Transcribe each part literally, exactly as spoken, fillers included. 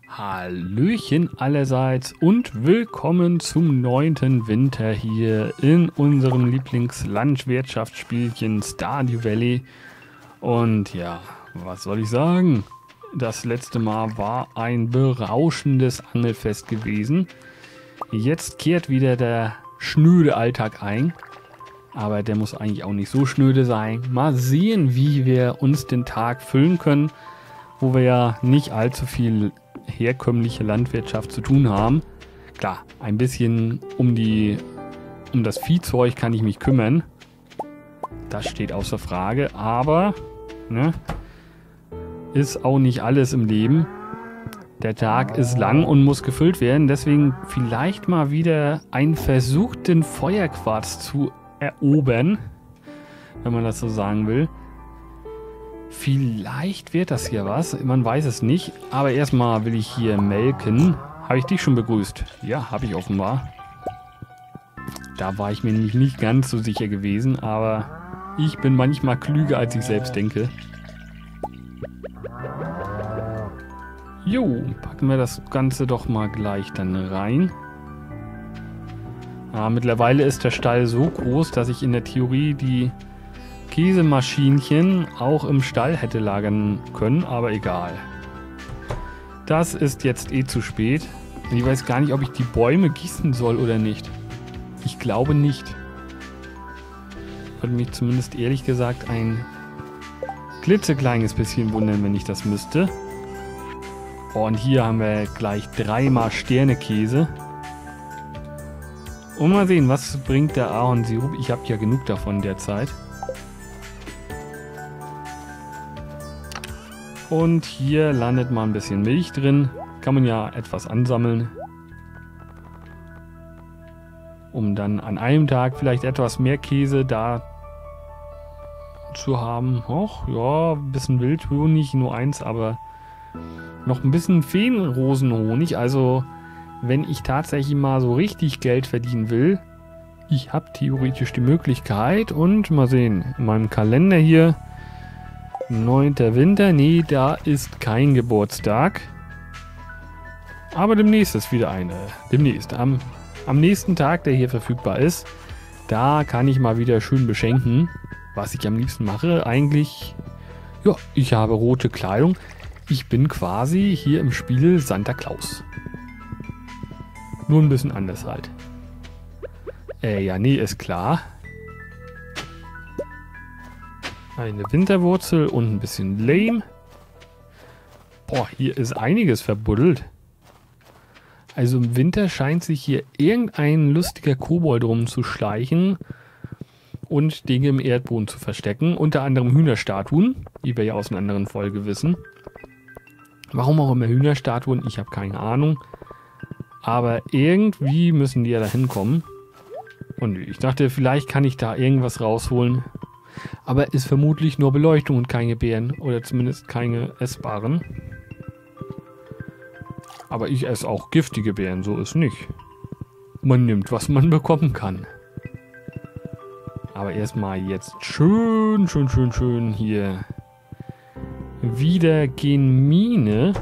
Hallöchen allerseits und willkommen zum neunten Winter hier in unserem Lieblingslandwirtschaftsspielchen Stardew Valley. Und ja, was soll ich sagen? Das letzte Mal war ein berauschendes Angelfest gewesen. Jetzt kehrt wieder der schnöde Alltag ein. Aber der muss eigentlich auch nicht so schnöde sein. Mal sehen, wie wir uns den Tag füllen können, wo wir ja nicht allzu viel herkömmliche Landwirtschaft zu tun haben. Klar, ein bisschen um die um das Viehzeug kann ich mich kümmern. Das steht außer Frage, aber ne, ist auch nicht alles im Leben. Der Tag ist lang und muss gefüllt werden, deswegen vielleicht mal wieder einen Versuch, den Feuerquarz zu erobern, wenn man das so sagen will. Vielleicht wird das hier was, man weiß es nicht. Aber erstmal will ich hier melken. Habe ich dich schon begrüßt? Ja, habe ich offenbar. Da war ich mir nämlich nicht ganz so sicher gewesen, aber ich bin manchmal klüger, als ich selbst denke. Jo, packen wir das Ganze doch mal gleich dann rein. Ah, mittlerweile ist der Stall so groß, dass ich in der Theorie die Käsemaschinchen auch im Stall hätte lagern können, aber egal. Das ist jetzt eh zu spät. Ich weiß gar nicht, ob ich die Bäume gießen soll oder nicht. Ich glaube nicht. Würde mich zumindest ehrlich gesagt ein klitzekleines bisschen wundern, wenn ich das müsste. Oh, und hier haben wir gleich dreimal Sternekäse. Und mal sehen, was bringt der Ahornsirup? Ich habe ja genug davon derzeit. Und hier landet mal ein bisschen Milch drin. Kann man ja etwas ansammeln. Um dann an einem Tag vielleicht etwas mehr Käse da zu haben. Och, ja, ein bisschen Wildhonig, nur eins, aber noch ein bisschen Feenrosenhonig. Also, wenn ich tatsächlich mal so richtig Geld verdienen will, ich habe theoretisch die Möglichkeit. Und mal sehen, in meinem Kalender hier neunter Winter, nee, da ist kein Geburtstag. Aber demnächst ist wieder eine. Demnächst. Am, am nächsten Tag, der hier verfügbar ist, da kann ich mal wieder schön beschenken. Was ich am liebsten mache, eigentlich, ja, ich habe rote Kleidung. Ich bin quasi hier im Spiel Santa Claus. Nur ein bisschen anders halt. Äh, ja, nee, ist klar. Eine Winterwurzel und ein bisschen Lehm. Boah, hier ist einiges verbuddelt. Also im Winter scheint sich hier irgendein lustiger Kobold rumzuschleichen und Dinge im Erdboden zu verstecken. Unter anderem Hühnerstatuen, die wir ja aus einer anderen Folge wissen. Warum auch immer Hühnerstatuen, ich habe keine Ahnung. Aber irgendwie müssen die ja da hinkommen. Und ich dachte, vielleicht kann ich da irgendwas rausholen. Aber ist vermutlich nur Beleuchtung und keine Beeren. Oder zumindest keine essbaren. Aber ich esse auch giftige Beeren, so ist nicht. Man nimmt, was man bekommen kann. Aber erstmal jetzt schön, schön, schön, schön hier wieder gen Mine.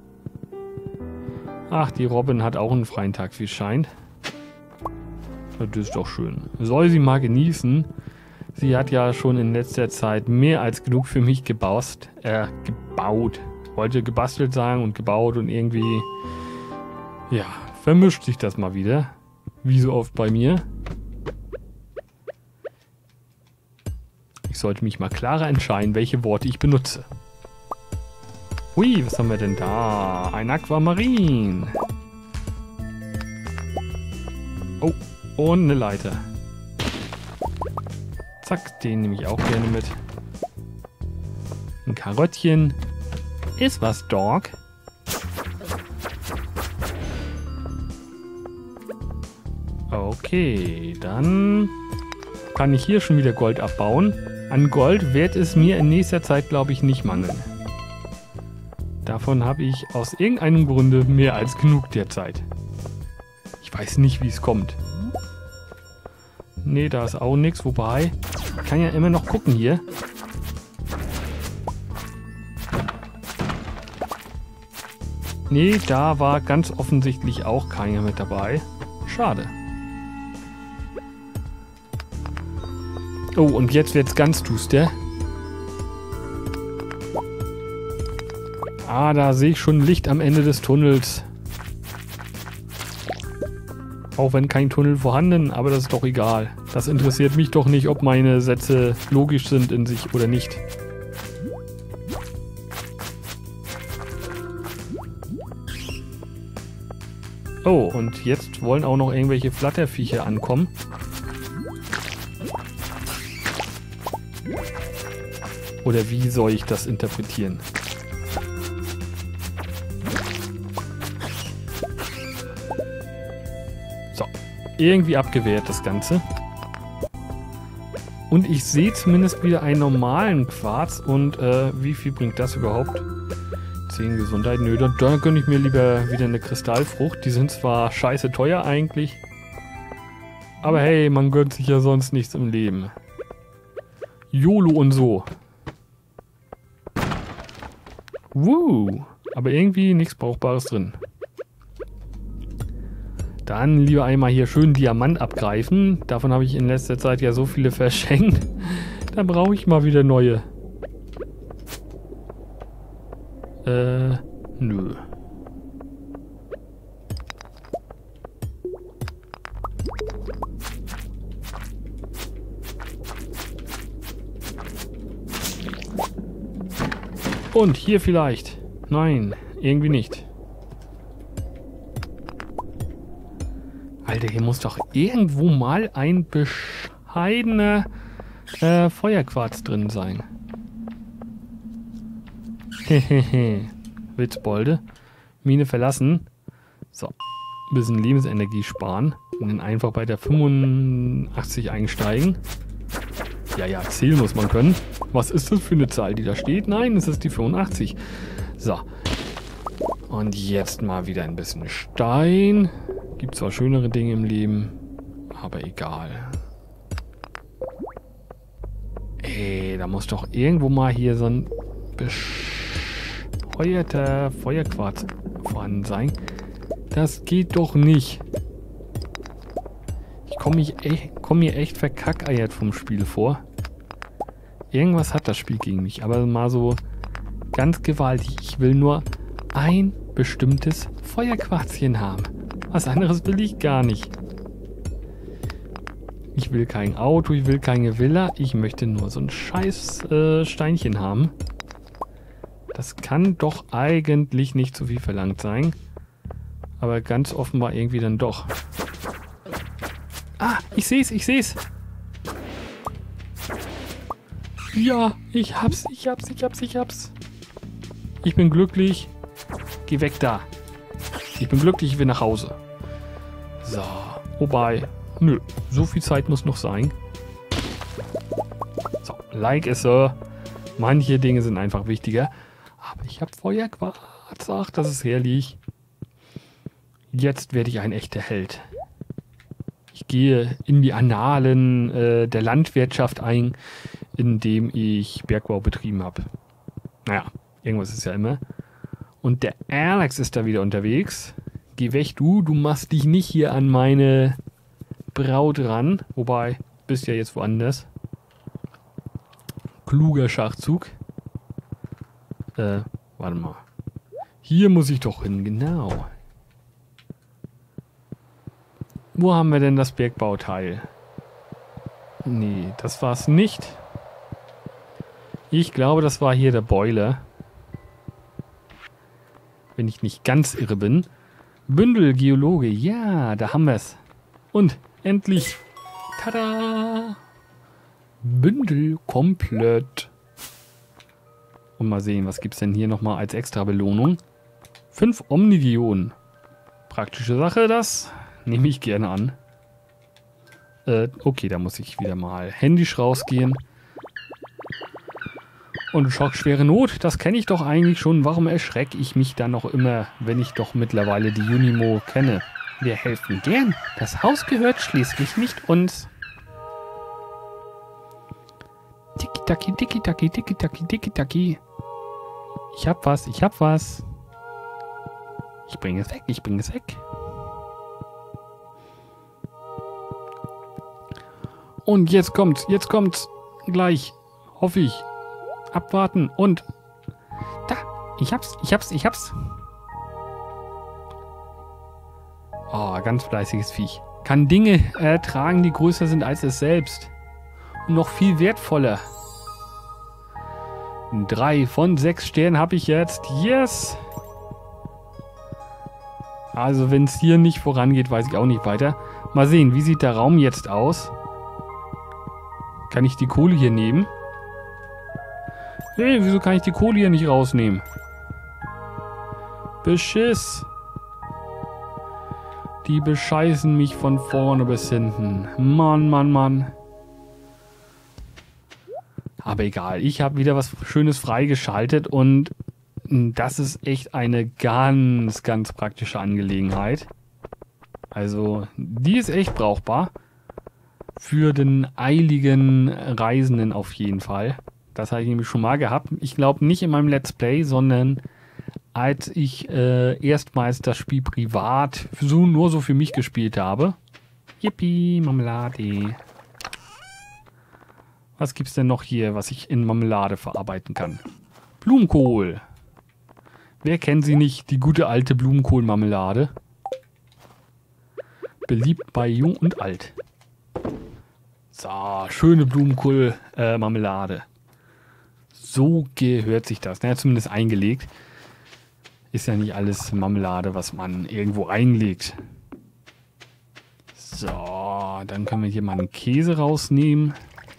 Ach, die Robin hat auch einen freien Tag, wie es scheint. Das ist doch schön. Soll sie mal genießen. Sie hat ja schon in letzter Zeit mehr als genug für mich gebaut. Äh, gebaut. Wollte gebastelt sagen und gebaut und irgendwie, ja, vermischt sich das mal wieder. Wie so oft bei mir. Ich sollte mich mal klarer entscheiden, welche Worte ich benutze. Hui, was haben wir denn da? Ein Aquamarin. Oh, und eine Leiter. Zack, den nehme ich auch gerne mit. Ein Karottchen. Ist was, Dog? Okay, dann kann ich hier schon wieder Gold abbauen. An Gold wird es mir in nächster Zeit, glaube ich, nicht mangeln. Davon habe ich aus irgendeinem Grunde mehr als genug derzeit. Ich weiß nicht, wie es kommt. Nee, da ist auch nichts. Wobei, ich kann ja immer noch gucken hier. Nee, da war ganz offensichtlich auch keiner mit dabei. Schade. Oh, und jetzt wird's ganz duster. Ah, da sehe ich schon Licht am Ende des Tunnels. Auch wenn kein Tunnel vorhanden, aber das ist doch egal. Das interessiert mich doch nicht, ob meine Sätze logisch sind in sich oder nicht. Oh, und jetzt wollen auch noch irgendwelche Flatterviecher ankommen. Oder wie soll ich das interpretieren? So, irgendwie abgewehrt das Ganze. Und ich sehe zumindest wieder einen normalen Quarz. Und äh, wie viel bringt das überhaupt? zehn Gesundheit. Nö, dann, dann gönne ich mir lieber wieder eine Kristallfrucht. Die sind zwar scheiße teuer eigentlich. Aber hey, man gönnt sich ja sonst nichts im Leben. YOLO und so. Woo. Aber irgendwie nichts Brauchbares drin. Dann lieber einmal hier schön Diamant abgreifen. Davon habe ich in letzter Zeit ja so viele verschenkt. Dann brauche ich mal wieder neue. Äh, nö. Und hier vielleicht. Nein, irgendwie nicht. Alter, hier muss doch irgendwo mal ein bescheidener äh, Feuerquarz drin sein. Hehehe. Witzbolde. Mine verlassen. So. Ein bisschen Lebensenergie sparen. Und dann einfach bei der fünfundachtzig einsteigen. Ja, ja, zählen muss man können. Was ist das für eine Zahl, die da steht? Nein, es ist die fünfundachtzig. So. Und jetzt mal wieder ein bisschen Stein. Gibt zwar schönere Dinge im Leben, aber egal. Ey, da muss doch irgendwo mal hier so ein bescheuerter Feuerquarz vorhanden sein. Das geht doch nicht. Ich komme komm mir echt verkackeiert vom Spiel vor. Irgendwas hat das Spiel gegen mich, aber mal so ganz gewaltig. Ich will nur ein bestimmtes Feuerquarzchen haben. Was anderes will ich gar nicht. Ich will kein Auto, ich will keine Villa. Ich möchte nur so ein scheiß äh, Steinchen haben. Das kann doch eigentlich nicht zu viel verlangt sein. Aber ganz offenbar irgendwie dann doch. Ah, ich seh's, ich seh's. Ja, ich hab's, ich hab's, ich hab's, ich hab's. Ich bin glücklich. Geh weg da. Ich bin glücklich, ich will nach Hause. So, wobei, nö, so viel Zeit muss noch sein. So, like es so. Manche Dinge sind einfach wichtiger. Aber ich habe Feuerquarz. Ach, das ist herrlich. Jetzt werde ich ein echter Held. Ich gehe in die Annalen äh, der Landwirtschaft ein, indem ich Bergbau betrieben habe. Naja, irgendwas ist ja immer. Und der Alex ist da wieder unterwegs. Geh weg, du. Du machst dich nicht hier an meine Braut ran. Wobei, bist ja jetzt woanders. Kluger Schachzug. Äh, warte mal. Hier muss ich doch hin, genau. Wo haben wir denn das Bergbauteil? Nee, das war's nicht. Ich glaube, das war hier der Boiler. Wenn ich nicht ganz irre bin. Bündel, Geologe. Ja, da haben wir es. Und endlich. Tada! Bündel komplett. Und mal sehen, was gibt es denn hier nochmal als extra Belohnung? Fünf Omnidionen. Praktische Sache, das nehme ich gerne an. Äh, okay, da muss ich wieder mal händisch rausgehen. Und schockschwere Not, das kenne ich doch eigentlich schon. Warum erschrecke ich mich dann noch immer, wenn ich doch mittlerweile die Junimo kenne? Wir helfen gern. Das Haus gehört schließlich nicht uns. Tiki-Taki, Tiki-Taki, Tiki-Taki, Tiki-Taki. Ich hab was, ich hab was. Ich bringe es weg, ich bringe es weg. Und jetzt kommt's, jetzt kommt's. Gleich. Hoffe ich. Abwarten und... Da, ich hab's, ich hab's, ich hab's. Oh, ganz fleißiges Viech. Kann Dinge ertragen, die größer sind als es selbst. Und noch viel wertvoller. Drei von sechs Sternen habe ich jetzt. Yes! Also wenn es hier nicht vorangeht, weiß ich auch nicht weiter. Mal sehen, wie sieht der Raum jetzt aus? Kann ich die Kohle hier nehmen? Hey, wieso kann ich die Kohle hier nicht rausnehmen? Beschiss! Die bescheißen mich von vorne bis hinten. Mann, Mann, Mann. Aber egal, ich habe wieder was Schönes freigeschaltet und das ist echt eine ganz, ganz praktische Angelegenheit. Also, die ist echt brauchbar. Für den eiligen Reisenden auf jeden Fall. Das habe ich nämlich schon mal gehabt. Ich glaube nicht in meinem Let's Play, sondern als ich äh, erstmals das Spiel privat so, nur so für mich gespielt habe. Yippie, Marmelade. Was gibt's denn noch hier, was ich in Marmelade verarbeiten kann? Blumenkohl. Wer kennt sie nicht? Die gute alte Blumenkohlmarmelade. Beliebt bei Jung und Alt. So, schöne Blumenkohl-Marmelade. So gehört sich das. Naja, zumindest eingelegt. Ist ja nicht alles Marmelade, was man irgendwo reinlegt. So, dann können wir hier mal einen Käse rausnehmen.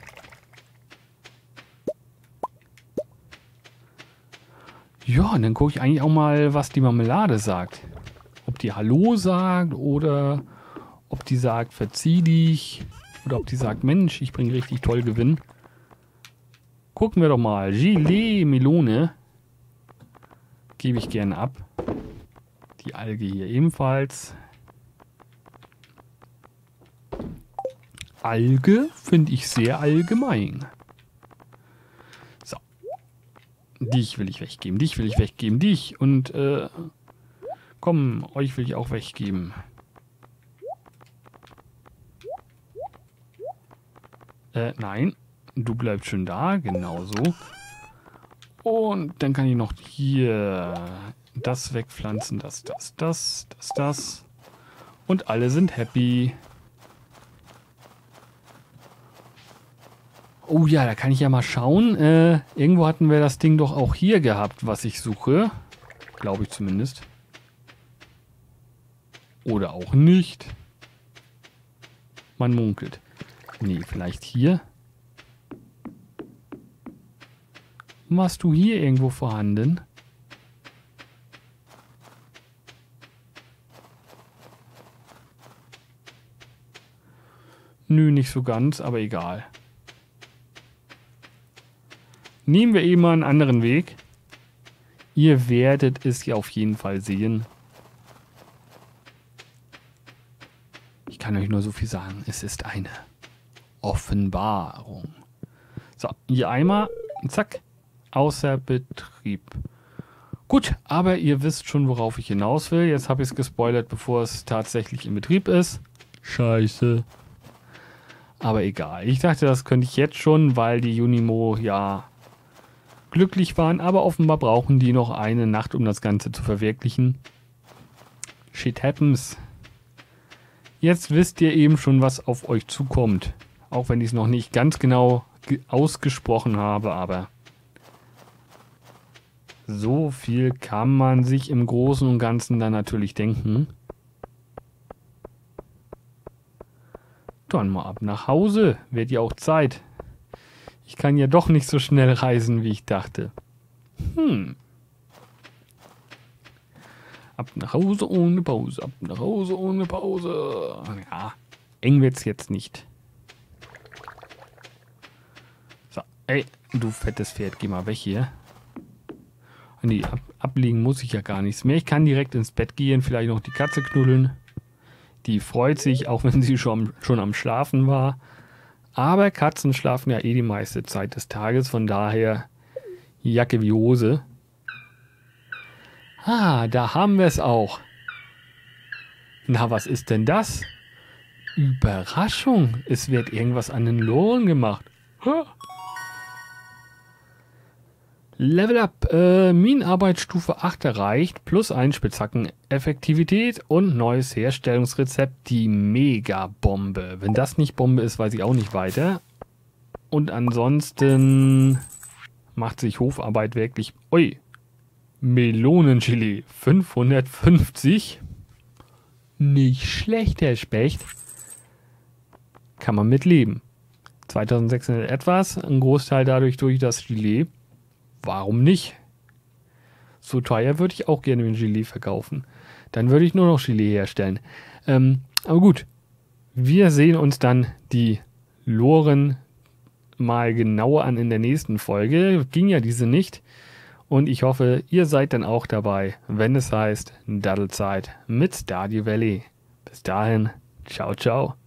Ja, und dann gucke ich eigentlich auch mal, was die Marmelade sagt. Ob die Hallo sagt oder ob die sagt, verzieh dich. Oder ob die sagt, Mensch, ich bringe richtig toll Gewinn. Gucken wir doch mal. Gelee Melone. Gebe ich gerne ab. Die Alge hier ebenfalls. Alge finde ich sehr allgemein. So. Dich will ich weggeben, dich will ich weggeben, dich. Und äh, komm, euch will ich auch weggeben. Äh, nein. Du bleibst schön da, genau so. Und dann kann ich noch hier das wegpflanzen, das, das, das, das, das. Und alle sind happy. Oh ja, da kann ich ja mal schauen. Äh, irgendwo hatten wir das Ding doch auch hier gehabt, was ich suche. Glaube ich zumindest. Oder auch nicht. Man munkelt. Nee, vielleicht hier. Warst du hier irgendwo vorhanden? Nö, nicht so ganz, aber egal. Nehmen wir eben mal einen anderen Weg. Ihr werdet es ja auf jeden Fall sehen. Ich kann euch nur so viel sagen. Es ist eine Offenbarung. So, hier einmal. Zack. Außer Betrieb. Gut, aber ihr wisst schon, worauf ich hinaus will. Jetzt habe ich es gespoilert, bevor es tatsächlich in Betrieb ist. Scheiße. Aber egal. Ich dachte, das könnte ich jetzt schon, weil die Junimo ja glücklich waren. Aber offenbar brauchen die noch eine Nacht, um das Ganze zu verwirklichen. Shit happens. Jetzt wisst ihr eben schon, was auf euch zukommt. Auch wenn ich es noch nicht ganz genau ausgesprochen habe, aber so viel kann man sich im Großen und Ganzen dann natürlich denken. Dann mal ab nach Hause. Wird ja auch Zeit. Ich kann ja doch nicht so schnell reisen, wie ich dachte. Hm. Ab nach Hause ohne Pause. Ab nach Hause ohne Pause. Ja, eng wird's jetzt nicht. So, ey, du fettes Pferd, geh mal weg hier. Nee, ab, ablegen muss ich ja gar nichts mehr. Ich kann direkt ins Bett gehen, vielleicht noch die Katze knuddeln. Die freut sich, auch wenn sie schon, schon am Schlafen war. Aber Katzen schlafen ja eh die meiste Zeit des Tages, von daher Jacke wie Hose. Ah, da haben wir es auch. Na, was ist denn das? Überraschung, es wird irgendwas an den Loren gemacht. Ha. Level Up, äh, Minenarbeitsstufe acht erreicht, plus ein Spitzhacken Effektivität und neues Herstellungsrezept, die Mega-Bombe. Wenn das nicht Bombe ist, weiß ich auch nicht weiter. Und ansonsten macht sich Hofarbeit wirklich... Ui, Melonengelee fünfhundertfünfzig. Nicht schlecht, Herr Specht. Kann man mitleben. zweitausendsechshundert etwas, ein Großteil dadurch durch das Gelee. Warum nicht? So teuer würde ich auch gerne ein Gelee verkaufen. Dann würde ich nur noch Gelee herstellen. Ähm, aber gut, wir sehen uns dann die Loren mal genauer an in der nächsten Folge. Ging ja diese nicht. Und ich hoffe, ihr seid dann auch dabei, wenn es heißt Daddlezeit mit Stardew Valley. Bis dahin, ciao, ciao.